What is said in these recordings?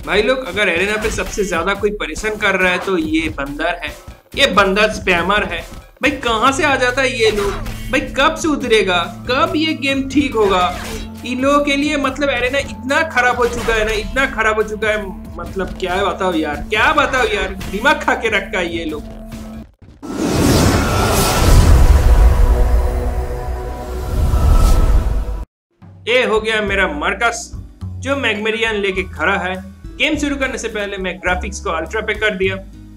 भाई लोग, अगर एरेना पे सबसे ज्यादा कोई परेशान कर रहा है तो ये बंदर है। ये बंदर स्पैमर है। भाई कहाँ से आ जाता है ये लोग? भाई कब से उतरेगा? कब ये गेम ठीक होगा? इन लोगों के लिए मतलब एरेना इतना खराब हो चुका है ना, इतना खराब हो चुका है, मतलब क्या बताओ यार, क्या बताओ यार, दिमाग खा के रखा है ये लोग। ये हो गया मेरा मरकस जो मैग्मेरियन लेके खड़ा है। गेम शुरू करने से पहले मैं ग्राफिक्स को अल्ट्रा पे कर दिया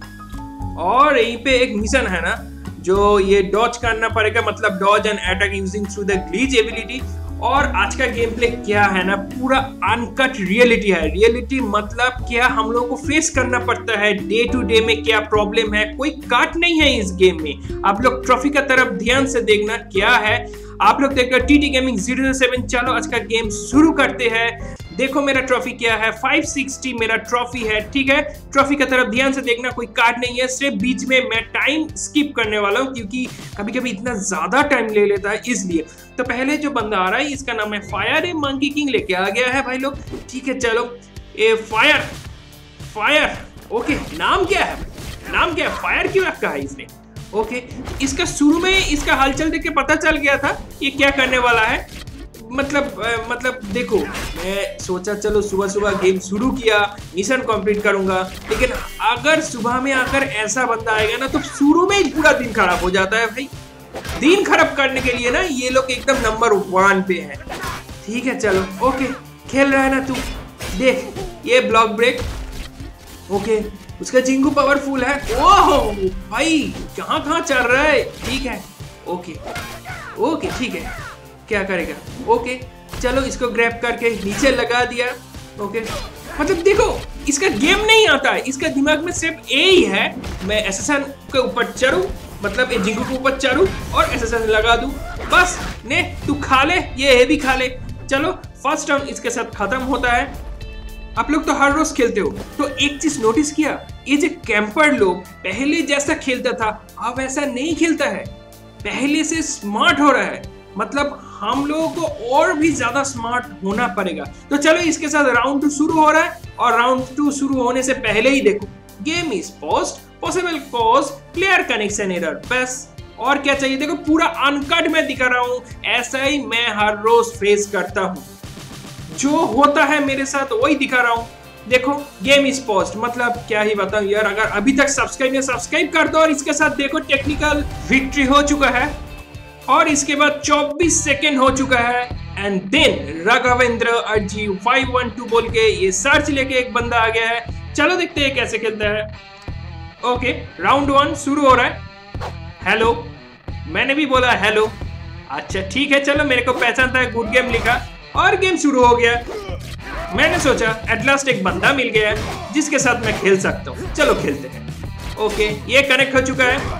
और यहीं पे एक मिशन है ना, जो ये डॉज करना पड़ेगा, मतलब dodge and attack using through the glitch ability. और आज का गेम प्ले क्या है ना, पूरा अनकट रियलिटी है। रियलिटी मतलब क्या हम लोगों को फेस करना पड़ता है डे टू डे में, क्या प्रॉब्लम है, कोई काट नहीं है इस गेम में। आप लोग ट्रॉफी का तरफ ध्यान से देखना क्या है। आप लोग देखकर टीटी गेमिंग 007। चलो आज का गेम शुरू करते हैं। देखो मेरा ट्रॉफी क्या है, 560 मेरा ट्रॉफी है। ठीक है, ट्रॉफी का तरफ ध्यान से देखना, कोई कार्ड नहीं है। सिर्फ बीच में मैं टाइम स्किप करने वाला हूँ क्योंकि कभी कभी इतना ज्यादा टाइम ले लेता है, इसलिए। तो पहले जो बंदा आ रहा है इसका नाम है फायर। मंकी किंग लेके आ गया है भाई लोग। ठीक है चलो, ए फायर ओके। नाम क्या है? फायर क्यों रखा है इसने? ओके, इसका शुरू में इसका हलचल देख के पता चल गया था ये क्या करने वाला है। मतलब देखो, मैं सोचा चलो सुबह सुबह गेम शुरू किया, मिशन कंप्लीट करूंगा, लेकिन अगर सुबह में आकर ऐसा बंदा आएगा ना तो शुरू में ही पूरा दिन खराब हो जाता है भाई। दिन खराब करने के लिए ना ये लोग एकदम नंबर 1 पे है। ठीक है चलो, ओके खेल रहा है ना तू, देख ये ब्लॉक ब्रेक। ओके, उसका जिंगू पावरफुल है। ओह भाई कहाँ चल रहा है। ठीक है ओके ठीक है, क्या करेगा? ओके चलो, इसको ग्रैब करके नीचे लगा दिया। ओके, मतलब देखो इसका गेम नहीं आता है, इसका दिमाग में सिर्फ ए ही है, मैं एसएसएन के ऊपर चढ़ूं, मतलब ये जिंगू के ऊपर चढ़ूं और एसएसएन लगा दूं, बस। ने तू खा ले, ये भी खा ले। चलो फर्स्ट राउंड इसके साथ खत्म होता है। आप लोग तो हर रोज खेलते हो, तो एक चीज नोटिस किया, ये जो कैंपर लोग पहले जैसा खेलता था अब ऐसा नहीं खेलता है, पहले से स्मार्ट हो रहा है। मतलब हम लोगों को और भी ज्यादा स्मार्ट होना पड़ेगा। तो चलो इसके साथ राउंड 2 शुरू हो रहा है, और राउंड 2 शुरू होने से पहले ही देखो, game is paused, possible cause player connection error, बस। और क्या चाहिए? देखो पूरा अनकट में दिखा रहा हूँ, ऐसा ही मैं हर रोज फेस करता हूँ, जो होता है मेरे साथ वही दिखा रहा हूँ। देखो गेम इज पॉज्ड, मतलब क्या ही बताऊं यार। अगर अभी तक सब्सक्राइब कर दो, और इसके साथ देखो टेक्निकल विक्ट्री हो चुका है, और इसके बाद 24 सेकेंड हो चुका है। एंड देन राघवेंद्र अर्जी 512 बोल के ये सर्च लेके एक बंदा आ गया है। चलो देखते हैं कैसे खेलता है। ओके, राउंड 1 शुरू हो रहा है। हेलो, मैंने भी बोला हेलो। अच्छा ठीक है, चलो मेरे को पहचानता है, गुड गेम लिखा, और गेम शुरू हो गया। मैंने सोचा एट लास्ट एक बंदा मिल गया है जिसके साथ मैं खेल सकता हूँ, चलो खेलते हैं। ओके, ये कनेक्ट हो चुका है।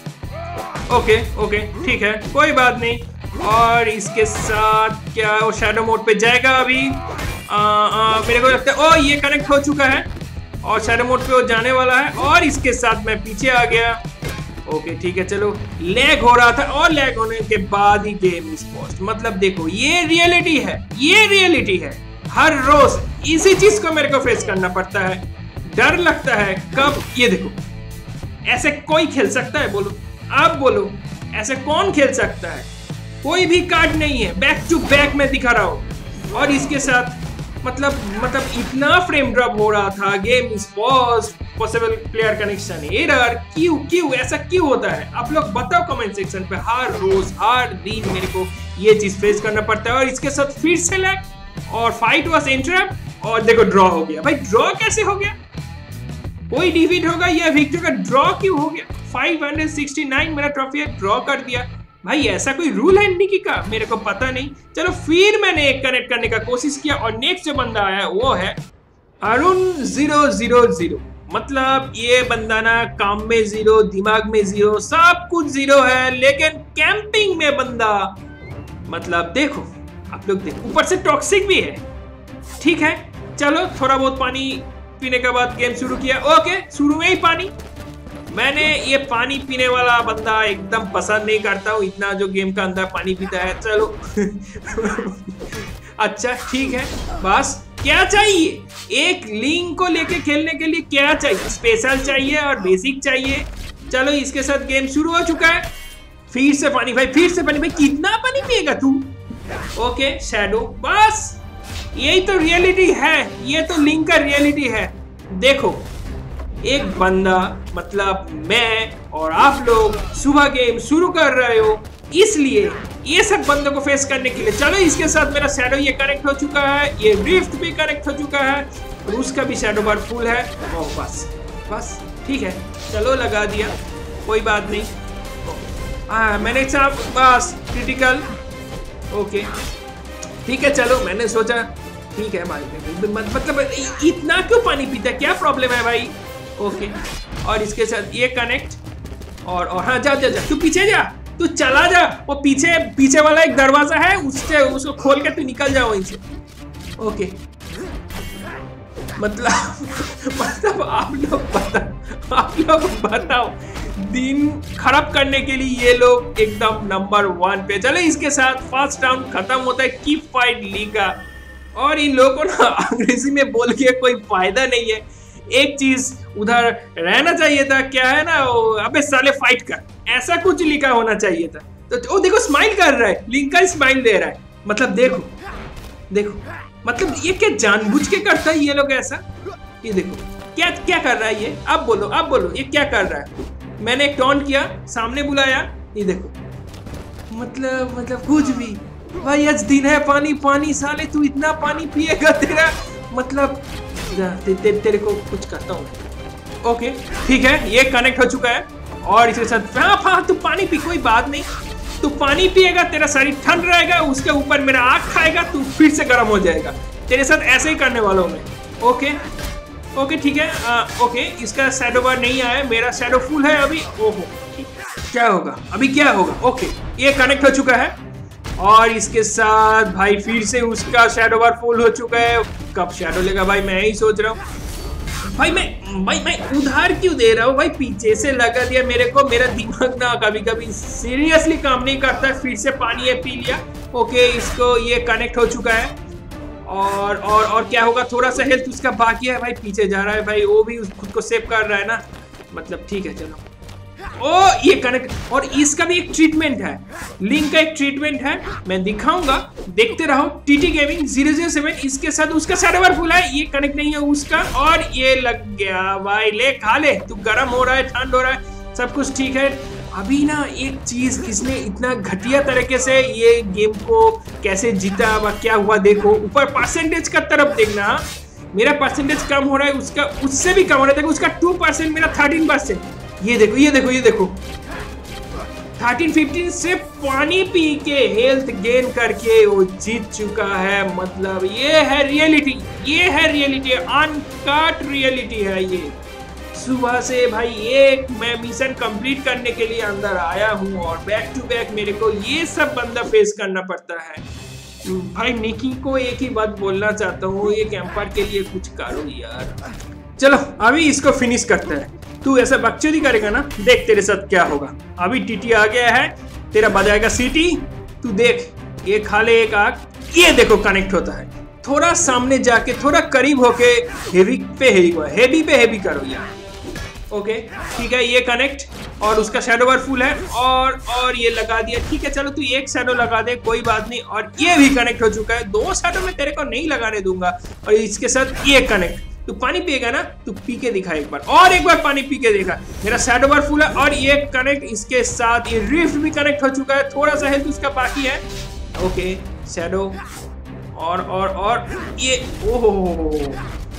ओके ठीक है, कोई बात नहीं। और इसके साथ क्या वो शैडो मोड पे जाएगा अभी? मेरे को लगता है ओ ये कनेक्ट हो चुका है और शैडो मोड पे वो जाने वाला है, और इसके साथ मैं पीछे आ गया। ओके ठीक है चलो, लैग हो रहा था, और लैग होने के बाद ही गेम इज पॉज्ड। मतलब देखो ये रियलिटी है, हर रोज इसी चीज को मेरे को फेस करना पड़ता है। डर लगता है कब, ये देखो ऐसे कोई खेल सकता है? बोलो, आप बोलो, ऐसे कौन खेल सकता है? कोई भी कार्ड नहीं है, बैक टू बैक में दिखा रहा हूं, और इसके साथ मतलब इतना फ्रेम ड्रॉप हो रहा था, game is paused, possible player connection error. क्यों ऐसा क्यों होता है? आप लोग बताओ कमेंट सेक्शन पे। हर रोज हर दिन मेरे को ये चीज फेस करना पड़ता है, और इसके साथ फिर से लैग, और फाइट वाज इंटरप्ट, और देखो ड्रॉ हो गया। भाई ड्रॉ कैसे हो गया? कोई डिफीट होगा या विक्ट्री का ड्रॉ क्यों हो गया? 569 मेरा ट्रॉफी है, ड्रॉ कर दिया। भाई ऐसा कोई रूल है निकी का? मेरे को पता नहीं। चलो फिर मैंने एक कनेक्ट करने का कोशिश किया, और नेक्स्ट जो बंदा आया वो है अरुण 000। मतलब ये बंदा ना काम में 0, दिमाग में 0, सब कुछ 0 है, लेकिन कैंपिंग में बंदा, मतलब देखो आप लोग देखो, ऊपर से टॉक्सिक भी है। ठीक है चलो, थोड़ा बहुत पानी पीने के बाद गेम शुरू किया। ओके, शुरू में ही पानी। मैंने ये पानी पीने वाला बंदा एकदम पसंद नहीं करता हूँ, इतना जो गेम का अंदर पानी पीता है। चलो अच्छा ठीक है, बस क्या चाहिए? एक लिंक को लेके खेलने के लिए क्या चाहिए, स्पेशल चाहिए और बेसिक चाहिए। चलो इसके साथ गेम शुरू हो चुका है। फिर से पानी भाई, फिर से पानी भाई, कितना पानी पिएगा तू? ओके शैडो, बस यही तो रियलिटी है, ये तो लिंक का रियलिटी है। देखो एक बंदा मतलब मैं और आप लोग सुबह गेम शुरू कर रहे हो, इसलिए ये सब बंदों को फेस करने के लिए। चलो इसके साथ मेरा शैडो ये कनेक्ट हो चुका है, ये रिफ्ट भी कनेक्ट हो चुका है और उसका भी शैडो बार फुल है। ओ बस बस ठीक है, चलो लगा दिया, कोई बात नहीं। मैंने साहब बस क्रिटिकल, ओके ठीक है। चलो मैंने सोचा ठीक है भाई, मतलब इतना क्यों पानी पीता है, क्या प्रॉब्लम है भाई? ओके और इसके साथ ये कनेक्ट और हाँ जा जा जा, तू पीछे जा, तू चला जा, वो पीछे वाला एक दरवाजा है, उसको खोल के तू निकल जा वहीं से। ओके मतलब आप लोग बताओ दिन खराब करने के लिए ये लोग एकदम नंबर 1 पे। चलो इसके साथ फर्स्ट राउंड खत्म होता है कीप फाइट लीगा। और इन लोगों को ना अंग्रेजी में बोल के कोई फायदा नहीं है, एक चीज उधर रहना चाहिए था, क्या है ना, अबे साले फाइट कर, ऐसा कुछ लिखा होना चाहिए था। तो ओ देखो स्माइल कर रहा है, लिंकन स्माइल दे रहा है, मतलब देखो मतलब ये क्या जानबूझ के करता है ये लोग ऐसा? ये देखो क्या क्या कर रहा है ये, अब बोलो ये क्या कर रहा है? मैंने एक टॉन्ट किया, सामने बुलाया, ये देखो मतलब कुछ भी भाई, आज दिन है पानी साले, तू इतना पानी पिएगा, तेरा मतलब तेरे को कुछ करता हूँ। ओके ठीक है, ये कनेक्ट हो चुका है और इसके साथ हाँ तू पानी पी, कोई बात नहीं, तू पानी पिएगा, तेरा शरीर ठंड रहेगा, उसके ऊपर मेरा आग खाएगा, तू फिर से गर्म हो जाएगा। तेरे साथ ऐसे ही करने वाला हूँ मैं। ओके ठीक है। ओके इसका शैडो बार नहीं आया, मेरा शैडो फुल है अभी। ओहो क्या होगा अभी, क्या होगा? ओके ये कनेक्ट हो चुका है और इसके साथ भाई फिर से उसका शैडो बार फुल हो चुका है। कब शैडो लेगा भाई, मैं ही सोच रहा हूँ भाई। मैं उधार क्यों दे रहा हूँ भाई, पीछे से लगा दिया मेरे को, मेरा दिमाग ना कभी सीरियसली काम नहीं करता। फिर से पानी है, पी लिया। ओके इसको ये कनेक्ट हो चुका है और क्या होगा, थोड़ा सा हेल्थ उसका बाकी है भाई, पीछे जा रहा है भाई, वो भी खुद को सेव कर रहा है ना, मतलब ठीक है चलो। ओ ये कनेक्ट, और इसका भी एक ट्रीटमेंट है, लिंक का एक ट्रीटमेंट है, मैं दिखाऊंगा, देखते रहो। टीटी गेमिंग 007, इसके साथ उसका सर्वर फुल है, ये कनेक्ट नहीं है उसका, और ये लग गया भाई, ले खा ले, तू गर्म हो रहा है, ठंड हो रहा है, सब कुछ ठीक है। अभी ना एक चीज, इसने इतना घटिया तरीके से ये गेम को कैसे जीता व क्या हुआ, देखो ऊपर परसेंटेज का तरफ देखना, मेरा परसेंटेज कम हो रहा है, उसका उससे भी कम हो रहा है, देखो उसका 2%, मेरा 13%। ये देखो 13-15 से पानी पी के हेल्थ गेन करके वो जीत चुका है। मतलब ये है रियलिटी, अनकट रियलिटी है ये। सुबह से भाई एक मैं मिशन कंप्लीट करने के लिए अंदर आया हूँ और बैक टू बैक मेरे को ये सब बंदा फेस करना पड़ता है भाई। निकी को एक ही बात बोलना चाहता हूँ, ये कैंपर के लिए कुछ करो यार। चलो अभी इसको फिनिश करते हैं। तू ऐसा बकचोदी करेगा ना, देख तेरे साथ क्या होगा। अभी टीटी आ गया है, तेरा बजाएगा सीटी, तू देख, ये खा ले एक आग, ये देखो कनेक्ट होता है। थोड़ा सामने जाके, थोड़ा करीब होके हेवी पे हेवी करो यार। ओके ठीक है, ये कनेक्ट और उसका शैडो बार फुल है और ये लगा दिया। ठीक है चलो तू एक शैडो लगा दे, कोई बात नहीं। और ये भी कनेक्ट हो चुका है, 2 शैडो मैं तेरे को नहीं लगाने दूंगा। और इसके साथ ये कनेक्ट, तू पानी पिएगा ना, तू पी के दिखा एक बार, और एक बार पानी पी के देखा। मेरा शैडो बार फुल है और ये कनेक्ट, इसके साथ ये रिफ्ट भी कनेक्ट हो चुका है, थोड़ा सा हेल्थ उसका बाकी है। ओके शैडो और ये ओहो,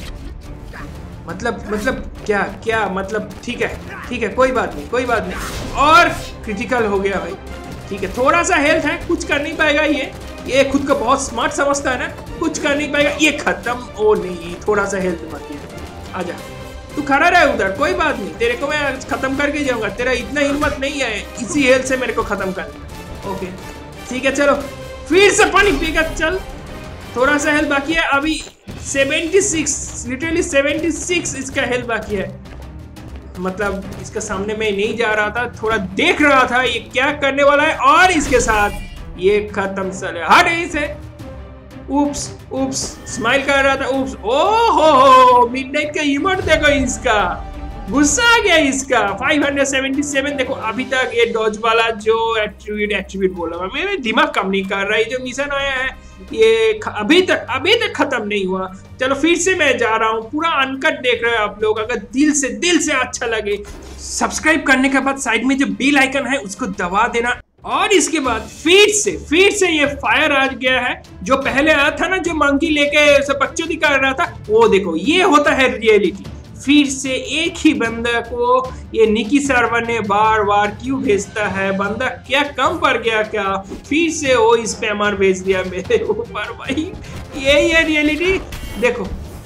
मतलब क्या मतलब, ठीक है कोई बात नहीं। और क्रिटिकल हो गया भाई, ठीक है थोड़ा सा हेल्थ है, कुछ कर नहीं पाएगा ये खुद को बहुत स्मार्ट समझता है ना, कुछ कर नहीं पाएगा, ये खत्म। ओ नहीं, थोड़ा सा हेल्थ बाकी है, आजा तू खड़ा रहे उधर, कोई बात नहीं, तेरे को मैं खत्म करके जाऊंगा, तेरा इतना हिम्मत नहीं है इसी हेल्थ से मेरे को खत्म करना। ओके ठीक है चलो, फिर से पानी पीगा, चल थोड़ा सा हेल्थ बाकी है अभी, 76, लिटरली 76 इसका हेल्थ बाकी है। मतलब इसका सामने में नहीं जा रहा था, थोड़ा देख रहा था ये क्या करने वाला है, और इसके साथ ये खत्म। साले हट इसे, उप्स उप्स स्माइल कर रहा था, उप्स। ओहो मिडनाइट का इमोट देखो इसका, गुस्सा आ गया इसका। 577 देखो अभी तक ये डॉज वाला जो एट्रीब्यूट बोला मैं, मेरे दिमाग काम नहीं कर रहा है। जो मिशन आया है ये अभी तक खत्म नहीं हुआ। चलो फिर से मैं जा रहा हूँ, पूरा अनकट देख रहे हो आप लोग। अगर दिल से अच्छा लगे सब्सक्राइब करने के बाद साइड में जो बेल आइकन है उसको दबा देना। और इसके बाद फिर से ये फायर आ गया है, जो पहले आया था ना, जो मंकी लेके सब बच्चों दिखा रहा था, वो देखो ये होता है रियलिटी। फिर से एक ही बंदा को ये निकी सर्वर ने बार क्यों भेजता है? बंदा क्या कम पड़ गया क्या? फिर से वो स्पैमर भेज दिया मेरे ऊपर भाई। यही है रियलिटी। देखो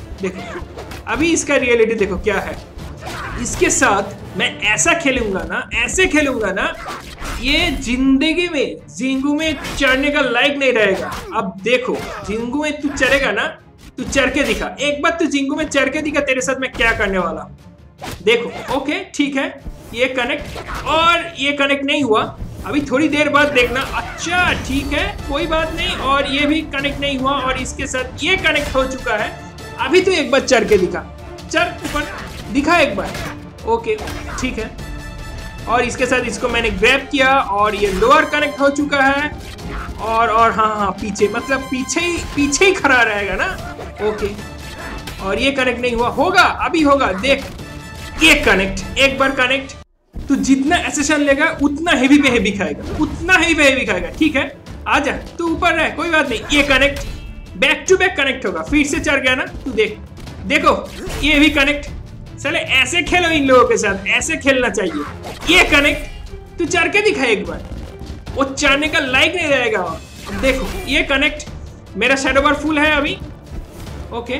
अभी इसका रियलिटी देखो क्या है। इसके साथ मैं ऐसा खेलूंगा ना, ये जिंदगी में जिंगू में चढ़ने का लायक नहीं रहेगा। अब देखो जिंगू में तू चढ़ेगा ना, तू चढ़ के दिखा एक बार, तू जिंगू में चढ़ के दिखा तेरे साथ मैं क्या करने वाला। देखो ओके ठीक है, ये कनेक्ट और ये कनेक्ट नहीं हुआ। अभी थोड़ी देर बाद देखना। अच्छा ठीक है कोई बात नहीं। और ये भी कनेक्ट नहीं हुआ और इसके साथ ये कनेक्ट हो चुका है। अभी तो एक बार चढ़ के दिखा, चढ़ ऊपर दिखा एक बार। ओके ठीक है। और इसके साथ इसको मैंने ग्रैब किया और ये लोअर कनेक्ट हो चुका है। और हाँ पीछे, मतलब पीछे ही खड़ा रहेगा ना। ओके और ये कनेक्ट नहीं हुआ, होगा अभी होगा। देख ये कनेक्ट, एक बार कनेक्ट। तू जितना एसेशन लेगा उतना हेवी पे हेवी खाएगा, ठीक है। आजा तू ऊपर रह, कोई बात नहीं। ये connect back to back connect होगा। फिर से चढ़ गया ना तू, देखो ये भी कनेक्ट। चले ऐसे खेलो इन लोगों के साथ, ऐसे खेलना चाहिए। ये कनेक्ट, तू चढ़ के दिखा एक बार, वो चढ़ने का लायक नहीं रहेगा। देखो ये कनेक्ट, मेरा शैडो बार फुल है अभी। ओके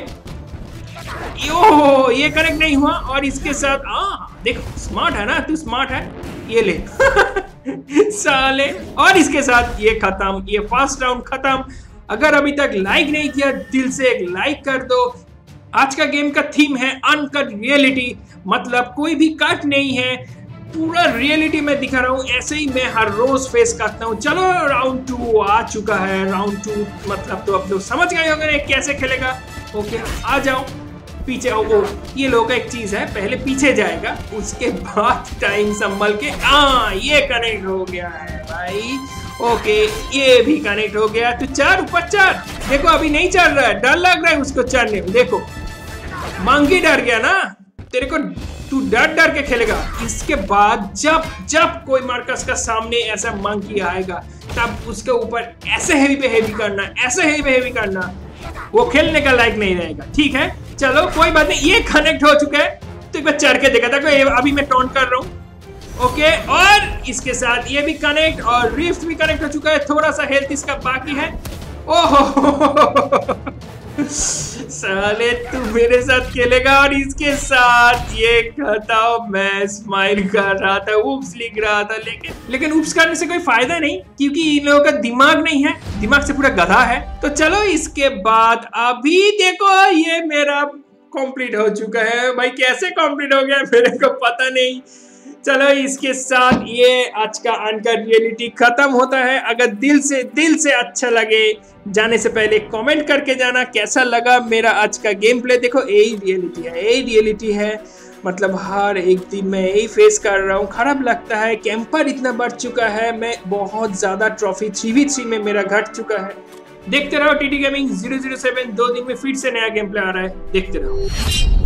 यो ये कनेक्ट नहीं हुआ। और इसके साथ देखो स्मार्ट है ना तू, स्मार्ट है। ये ले साले। और इसके साथ ये खत्म, ये फर्स्ट राउंड खत्म। अगर अभी तक लाइक नहीं किया दिल से एक लाइक कर दो। आज का गेम का थीम है अनकट रियलिटी, मतलब कोई भी कट नहीं है, पूरा रियलिटी में दिखा रहा हूँ। ऐसे ही मैं हर रोज फेस करता हूँ। चलो राउंड 2 आ चुका है। राउंड 2 मतलब तो आप लोग समझ गए होंगे कैसे खेलेगा। ओके आ जाओ पीछे आओ। ये लोगों का एक चीज है, पहले पीछे जाएगा उसके बाद टाइम संभल के। ये कनेक्ट हो गया है भाई। ओके ये भी कनेक्ट हो गया। तो चढ़ ऊपर चढ़। देखो अभी नहीं चढ़ रहा है, डर लग रहा है उसको चढ़ने में। देखो मंकी डर गया ना तेरे को, तू डर के खेलेगा। इसके बाद जब कोई मार्कस का सामने ऐसा मंकी आएगा तब उसके ऊपर ऐसे हेवी पे हेवी करना, वो खेलने का लायक नहीं रहेगा, ठीक है। चलो कोई बात नहीं, ये कनेक्ट हो चुका है। तो एक बार चढ़ के देखा था, अभी मैं टॉन्ट कर रहा हूँ। ओके और इसके साथ ये भी कनेक्ट और रिफ्ट भी कनेक्ट हो चुका है। थोड़ा सा हेल्थ इसका बाकी है। ओहो साले तू मेरे साथ खेलेगा। और इसके साथ ये खत्म। मैं स्माइल कर रहा था, उप्स लिख रहा था, लेकिन उप्स करने से कोई फायदा नहीं, क्योंकि इन लोगों का दिमाग नहीं है, दिमाग से पूरा गधा है। तो चलो इसके बाद अभी देखो ये मेरा कंप्लीट हो चुका है। भाई कैसे कंप्लीट हो गया मेरे को पता नहीं। चलो इसके साथ ये आज का अनकट रियलिटी खत्म होता है। अगर दिल से अच्छा लगे, जाने से पहले कमेंट करके जाना कैसा लगा मेरा आज का गेम प्ले। देखो यही रियलिटी है, मतलब हर एक दिन मैं यही फेस कर रहा हूँ। खराब लगता है, कैंपर इतना बढ़ चुका है, मैं बहुत ज्यादा ट्रॉफी 3v3 में मेरा घट चुका है। देखते रहो टीटी गेमिंग 007। 2 दिन में फिर से नया गेम प्ले आ रहा है, देखते रहो।